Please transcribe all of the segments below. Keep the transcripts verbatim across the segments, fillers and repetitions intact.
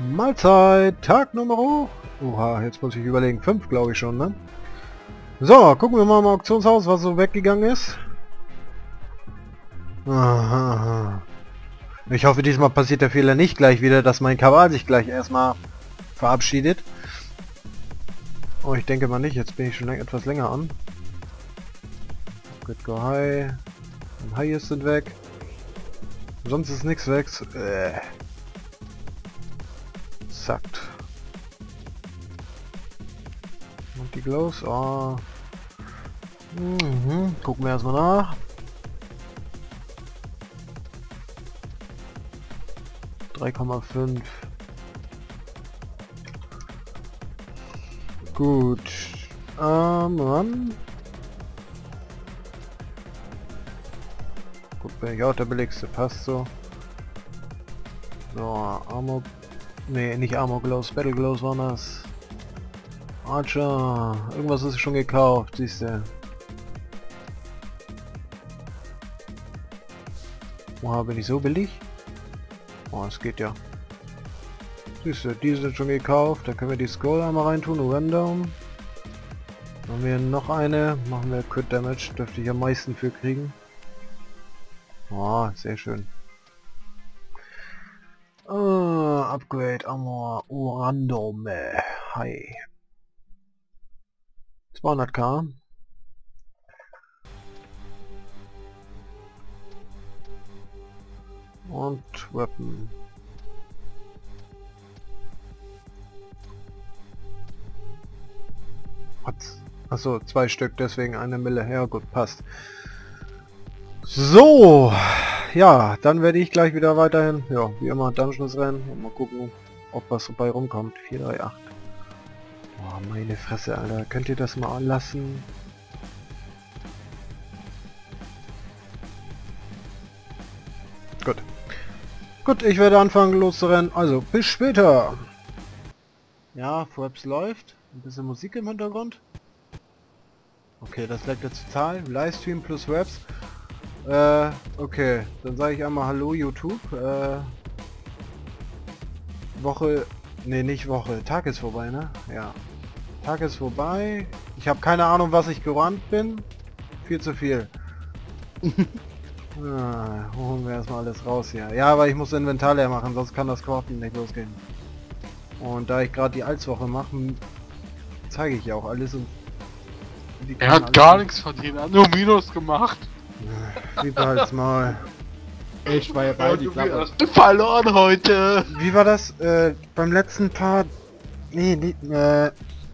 Mahlzeit, Tag Nummer... Oha, jetzt muss ich überlegen, fünf glaube ich schon, ne? So, gucken wir mal im Auktionshaus, was so weggegangen ist. Aha. Ich hoffe, diesmal passiert der Fehler nicht gleich wieder, dass mein Kabal sich gleich erstmal verabschiedet. Oh, ich denke mal nicht, jetzt bin ich schon etwas länger an. Good go high. Die Highs sind weg. Sonst ist nichts weg. Äh. Zackt. Und die Glows, oh. Mhm. Gucken wir erstmal nach. drei Komma fünf. Gut. Ähm, Mann. Gut, bin ich auch der billigste, passt so. So, Armor... Ne, nicht Armor Glows, Battle Glows waren das. Archer, irgendwas ist schon gekauft, siehst du. Oha, bin ich so billig? Oh, es geht ja. Siehst du, die sind schon gekauft, dann können wir die Scroll einmal reintun, random. Dann haben wir noch eine, machen wir Crit Damage, dürfte ich am meisten für kriegen. Oh, sehr schön. Uh, Upgrade Armor Random. Hi. zweihunderttausend. Und Weapon. Was? Achso, zwei Stück, deswegen eine Mille. Ja gut, passt. So, ja, dann werde ich gleich wieder weiterhin, ja, wie immer Dungeons rennen und mal gucken, ob was dabei rumkommt. vier drei acht. Oh, meine Fresse, Alter. Könnt ihr das mal lassen? Gut. Gut, ich werde anfangen loszurennen. Also, bis später. Ja, Forbes läuft. Ein bisschen Musik im Hintergrund. Okay, das leckt jetzt total. Livestream plus Webs. Äh, okay. Dann sage ich einmal Hallo YouTube. Äh, Woche... Ne, nicht Woche. Tag ist vorbei, ne? Ja. Tag ist vorbei. Ich habe keine Ahnung, was ich gerannt bin. Viel zu viel. Ah, holen wir erstmal alles raus hier. Ja, aber ich muss Inventar leer machen, sonst kann das Craften nicht losgehen. Und da ich gerade die Altswoche mache, zeige ich ja auch alles. Und er hat gar nichts verdient, er hat nur Minus gemacht. Wie halt's mal. Ich war ja bei die Klappe. Hast du verloren heute. Wie war das äh, beim letzten Part? Nee, nee, äh...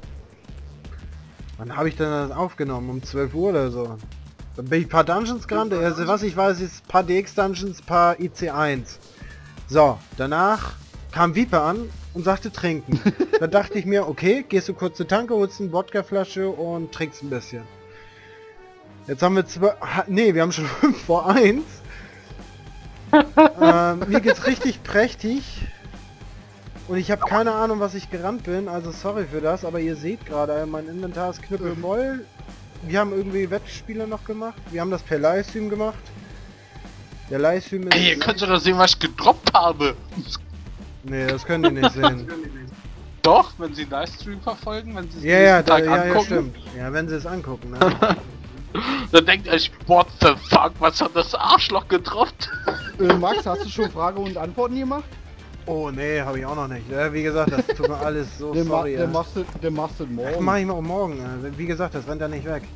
Wann habe ich denn das aufgenommen? Um zwölf Uhr oder so. Dann bin ich ein paar Dungeons gerannt. Also was ich weiß ist ein paar D X Dungeons, paar I C eins. So, danach kam Viper an und sagte trinken. Da dachte ich mir, okay, gehst du kurz zur Tanke, holst eine Wodkaflasche und trinkst ein bisschen. Jetzt haben wir zwei... Nee, wir haben schon fünf vor eins. ähm, mir geht's richtig prächtig. Und ich habe keine Ahnung, was ich gerannt bin, also sorry für das, aber ihr seht gerade, mein Inventar ist knüppelvoll. Wir haben irgendwie Wettspiele noch gemacht. Wir haben das per Livestream gemacht. Der Livestream ist... Ey, ihr könnt doch sehen, was ich gedroppt habe. Nee, das können die nicht sehen. Doch, wenn sie Livestream verfolgen, wenn sie es Ja, ja, da, Tag ja, ja, angucken. stimmt. Ja, wenn sie es angucken, ne? Dann denkt ihr euch, what the fuck, was hat das Arschloch gedroppt? Äh, Max, hast du schon Frage und Antworten gemacht? Oh nee, habe ich auch noch nicht. Ja, wie gesagt, das tut mir alles so Den, ma sorry. den, Ja. machst du, den machst du morgen. Ach, mach ich mal morgen. Ja. Wie gesagt, das rennt ja nicht weg.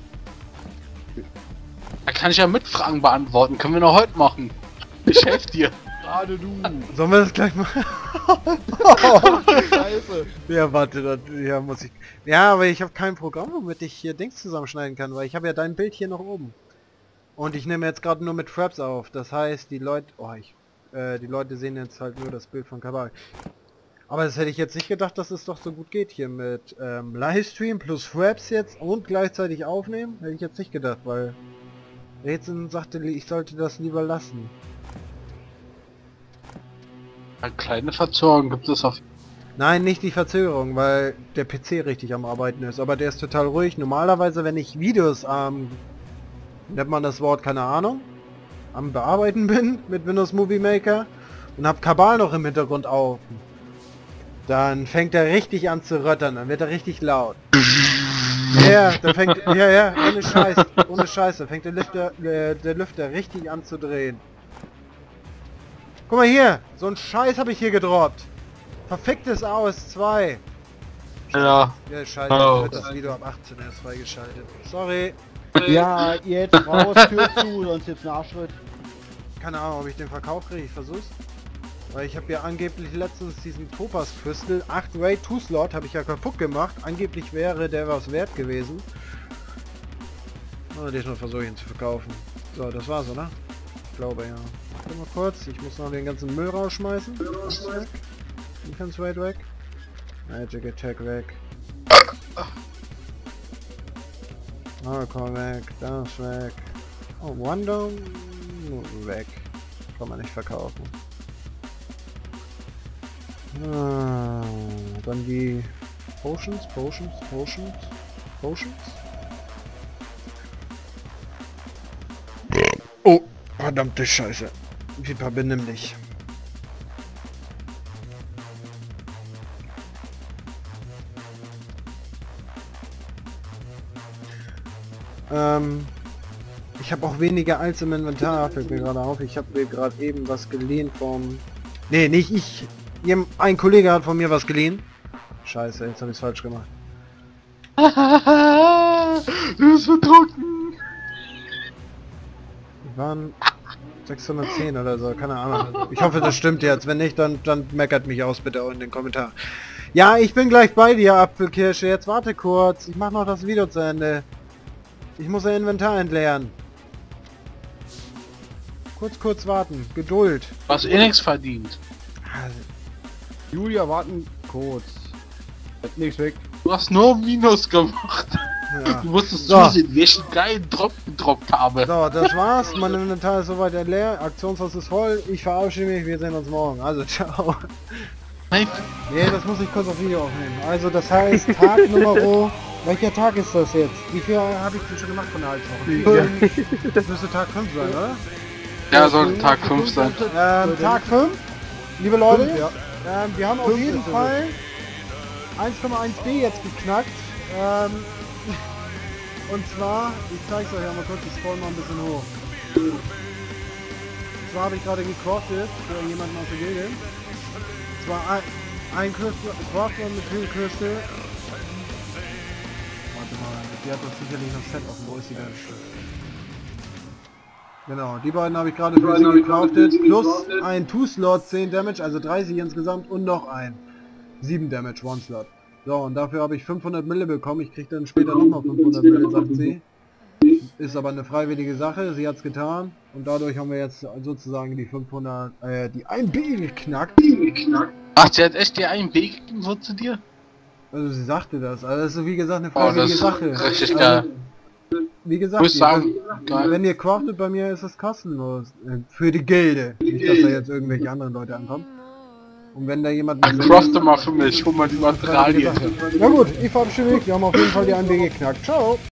Da kann ich ja Mitfragen beantworten, können wir noch heute machen. Ich helfe dir. Gerade du. Sollen wir das gleich machen? Scheiße. Ja, warte, das, ja, muss ich... Ja, aber ich habe kein Programm, womit ich hier Dings zusammenschneiden kann, weil ich habe ja dein Bild hier noch oben. Und ich nehme jetzt gerade nur mit Fraps auf. Das heißt, die Leute... Oh, ich... Äh, die Leute sehen jetzt halt nur das Bild von Kabal. Aber das hätte ich jetzt nicht gedacht, dass es doch so gut geht hier mit ähm, Livestream plus Fraps jetzt und gleichzeitig aufnehmen. Hätte ich jetzt nicht gedacht, weil... Rätseln sagte, ich sollte das lieber lassen. Eine kleine Verzögerung gibt es auf... Nein, nicht die Verzögerung, weil der P C richtig am Arbeiten ist. Aber der ist total ruhig. Normalerweise, wenn ich Videos am... Ähm, nennt man das Wort, keine Ahnung, am Bearbeiten bin mit Windows Movie Maker und habe Kabal noch im Hintergrund auf, Dann fängt er richtig an zu röttern, dann wird er richtig laut. Ja, dann fängt, ja, ja, ohne Scheiß, ohne Scheiß, dann fängt der Lüfter, äh, der Lüfter richtig an zu drehen. Guck mal hier, so ein Scheiß habe ich hier gedroppt. Verficktes A O S zwei. Ja. Ja, scheiße, Oh. wird das Video ab achtzehn erst freigeschaltet. Sorry. Ja, jetzt raus, Tür zu, sonst gibt's einen Arschritt. Keine Ahnung, ob ich den Verkauf kriege, ich versuch's. Weil ich habe ja angeblich letztens diesen Topaz Crystal acht Ray zwei Slot habe ich ja kaputt gemacht. Angeblich wäre der was wert gewesen. Oh, diesmal versuche ich ihn zu verkaufen. So, das war's, oder? Ich glaube ja. Warte mal kurz, ich muss noch den ganzen Müll rausschmeißen. Defense Rate weg. Magic Attack weg. Hardcore weg, das weg. Oh, Wonder weg. Kann man nicht verkaufen. Ah, dann die Potions, Potions, Potions, Potions. Oh, verdammte Scheiße. Pipa, benimm dich. Ähm, ich habe auch weniger als im Inventar, fällt mir gerade auf. Ich habe mir gerade eben was geliehen vom... Nee, nicht ich. Jem- Ein Kollege hat von mir was geliehen. Scheiße, jetzt habe ich es falsch gemacht. Du bist betrunken. Die waren sechshundertzehn oder so, keine Ahnung. Ich hoffe, das stimmt jetzt. Wenn nicht, dann, dann meckert mich aus bitte in den Kommentaren. Ja, ich bin gleich bei dir, Apfelkirsche. Jetzt warte kurz. Ich mache noch das Video zu Ende. Ich muss ein Inventar entleeren. Kurz, kurz warten. Geduld. Du hast eh nichts verdient. Julia, warten kurz. Jetzt nichts weg. Du hast nur Minus gemacht. Ja. Du musstest So. zusehen, welchen geilen Drop gedroppt habe. So, das war's. Mein Inventar ist soweit leer. Aktionshaus ist voll. Ich verabschiede mich. Wir sehen uns morgen. Also, ciao. Nein, Nee, das muss ich kurz auf Video aufnehmen. Also, das heißt, Tag Nummer... Welcher Tag ist das jetzt? Wie viel habe ich denn schon gemacht von der Halswoche? Das müsste Tag fünf sein, oder? ja, sollte Tag fünf sein. Ähm, Tag fünf. Liebe Leute, Fünf, ja. ähm, wir haben auf Fünf jeden ist es. Fall eins Komma eins B jetzt geknackt. Ähm, und zwar, ich zeige es euch einmal kurz, ich scroll mal ein bisschen hoch. Und zwar habe ich gerade gecraftet für jemanden aus der Gilde. Und zwar ein, ein Crystal, Crafter mit Hill Crystal. Warte mal, die hat doch sicherlich noch Set offen, wo ist sie denn? Genau, die beiden habe ich gerade für sie gecraftet, plus ein zwei Slot zehn Damage, also dreißig insgesamt und noch ein sieben Damage one Slot. So, und dafür habe ich fünfhundert Mille bekommen, ich kriege dann später nochmal fünfhundert Mille, sagt sie. Ist aber eine freiwillige Sache, sie hat es getan und dadurch haben wir jetzt sozusagen die fünfhundert, äh, die ein B geknackt. Ach, sie hat echt dir einen B gegeben, so zu dir? Also sie sagte das, also das ist wie gesagt eine Oh, das freiwillige ist Sache. richtig Also, geil. wie Ich gesagt, muss ihr- sagen, geil. wenn ihr craftet bei mir, ist es kostenlos. Äh, Für die Gilde. Nicht, dass da jetzt irgendwelche anderen Leute ankommen. Und wenn da jemand... Ach, crafte mal für mich, hol mal die Freiwillige Materialien. Sache. Na gut, ich verabschiede mich. Wir haben auf jeden Fall die ein B geknackt. Ciao!